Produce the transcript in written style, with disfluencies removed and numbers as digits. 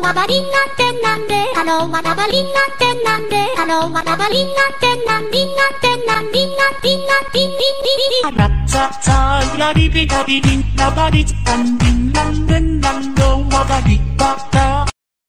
わばりんなんてなんでわらばりんなんてなんでわらばりんなんてなんりんなんてなんりんなんりんなんりんりんりんりんラッツァツァラリビダビリンラバリツタン